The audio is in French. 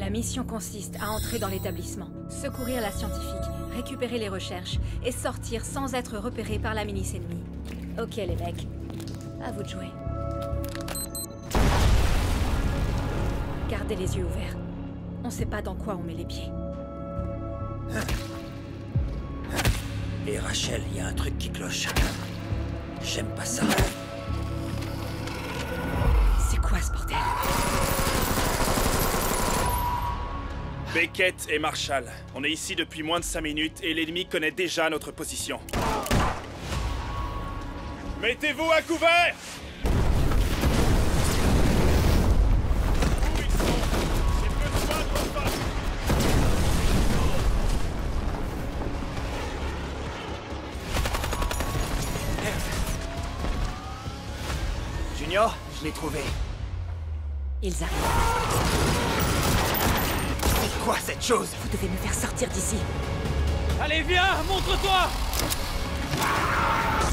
La mission consiste à entrer dans l'établissement, secourir la scientifique, récupérer les recherches et sortir sans être repéré par la milice ennemie. Ok les mecs, à vous de jouer. Gardez les yeux ouverts. On sait pas dans quoi on met les pieds. Et Rachel, il y a un truc qui cloche. J'aime pas ça. C'est quoi ce bordel? Beckett et Marshall, on est ici depuis moins de 5 minutes et l'ennemi connaît déjà notre position. Mettez-vous à couvert! Où ils sont? J'ai besoin de votre aide. Junior, je l'ai trouvé. Ils arrivent. C'est quoi cette chose? Vous devez me faire sortir d'ici. Allez, viens, montre-toi!